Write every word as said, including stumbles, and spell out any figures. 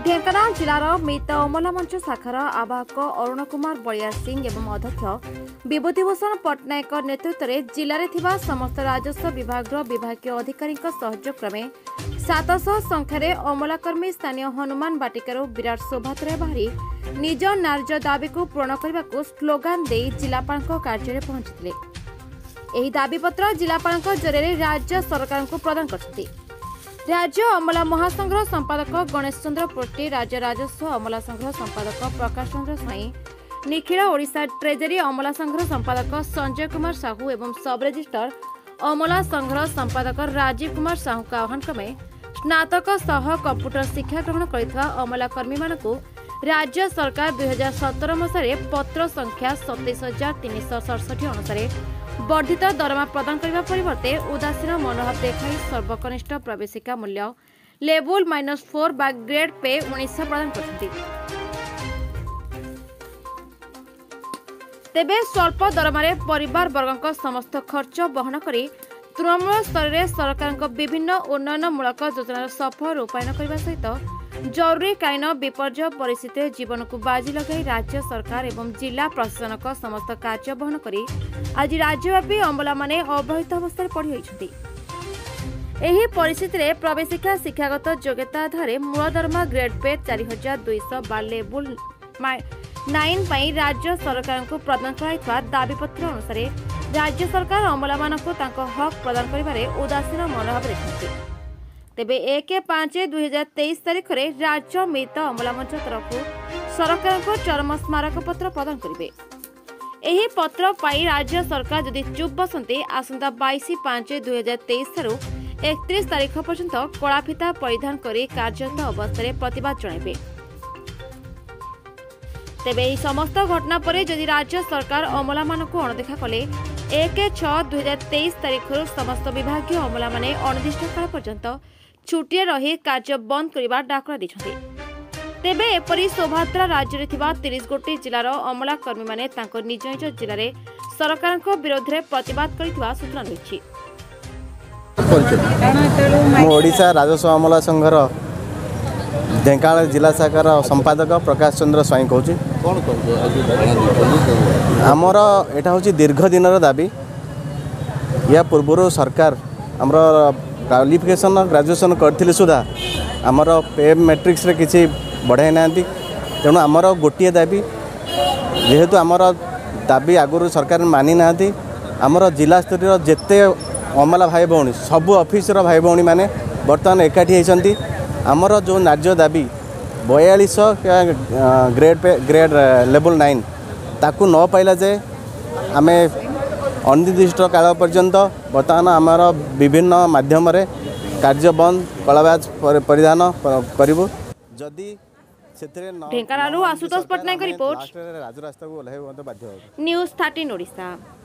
ढेंकानाल जिलार मित अमला मंच शाखार आवाहक अरुण कुमार बलिया सिंह एवं अध्यक्ष विभूतिभूषण पट्टनायक नेतृत्व में जिले में समस्त राजस्व विभाग विभागीय अधिकारी सहयोग क्रमे सातश संख्यार अमलाकर्मी स्थानीय हनुमान बाटिकार विराट शोभायात्रा बाहरी निज नार्य दाबी को पूरण करने को स्लोगान दे जिलापाल कार्य पहुंची दाबीपत्र जिलापाल जरिए राज्य सरकार को प्रदान कर राज्य अमला महासंघ संपादक गणेश चंद्र पोटी राज्य राजस्व अमला संघ संपादक प्रकाश चंद्र स्वाई निखिल ओडिशा ट्रेजरी अमला संघ संपादक संजय कुमार साहू एवं सब रजिस्ट्रार अमला संघ संपादक राजीव कुमार साहू का आह्वान क्रमे स्नातक सह कंप्यूटर शिक्षा ग्रहण करथिबा अमलाकर्मी मानकु राज्य सरकार दुई हजार सतर मसीह पत्र संख्या सतैश हजार तीन सौ सड़सठ अनुसार वर्धित दरमा प्रदान करने परिवर्ते उदासीन मनोभाव देखाई सर्वकनिष्ठ प्रवेशिका मूल्य लेवल माइनस फोर बा ग्रेड पे उन्नीस प्रदान करते तेबे स्वल्प दरमारे परिवार वर्ग समस्त खर्च बहन करी तृणमूल स्तर में सरकार विभिन्न उन्नयनमूलक योजनार सफल रूपायन करने सहित जरूरीकालीन विपर्यय परिस्थिति जीवन को बाजी लगाई राज्य सरकार एवं जिला प्रशासन समस्त कार्य बहन करी आज राज्यव्यापी अमला माने अवहित अवस्था पड़ी होती। एही परिस्थिति में प्रवेशिका शिक्षागत योग्यता आधार मूल दरमा ग्रेड पे चार हजार दुईश बा लेवल नाइन पाई राज्य सरकार को प्रदान कराइथवा दाबीपत्र अनुसार राज्य सरकार अमला मानकु तांको हक प्रदान करिबारे उदासीन मनोभाव देखते तेबे एक पांच दुई हजार तेईस तारीख में राज्य मित अमला मंच तरफ सरकार को चरम स्मारक पत्र प्रदान करेंगे। एही पत्र पाई राज्य सरकार जदि चुप बसंती आसंता बाईस पांच दुई हजार तेईस ठारू एकतीस तारीख पर्यंत कलाफिता परिधान करी कार्यरत अवस्था प्रतिवाद जणाइबे। तेबे एही समस्त घटना पर जदि राज्य सरकार अमला मानकु अणदेखा कले एक छह दुई हजार तेईस तारीख समस्त विभागीय अमला माने अनिर्दिष्ट काल पर्यंत छुट्टी रही कार्य बंद करने डाकरा दी तेबे एपरी शोभायात्रा राज्य में तीस गोटी जिलार अमलाकर्मी माने तांको निज निज जिले में सरकार विरोध में प्रतिवाद करथिबा सूचना रही। ओडिशा राजस्व अमला संघर ढेंकानाल जिला शाखार संपादक प्रकाश चंद्र स्वाई कहूँ आमर यहाँ हूँ दीर्घ दिन दाबी या पूर्व सरकार आमर क्वालिफिकेशन ग्रेजुएशन करथिले सुधा आमर पे मैट्रिक्स रे किसी बढ़ाई ना तेणु आमर गोटे दाबी जेहेतु आमर दाबी आगुरी सरकार मानि ना आमर जिला स्तर जेते अमला भाई भौणी सबू ऑफिसर भाई भौणी माने बर्तमान एकाठी होती आमर जो नार्य दाबी बयालीस grade pay grade level nine ताकू न पाइला जे आमे अनिर्दिष्ट काल पर्यंत बर्तमान आमर विभिन्न माध्यम रे कार्य बंद कलाबाज परिधान करिवु जदि सेतरे ढेंकानालु आशुतोष पट्टनायक रिपोर्ट राजरास्ता को ओल्हाइ बाध्य न्यूज़ थर्टीन ओडिशा।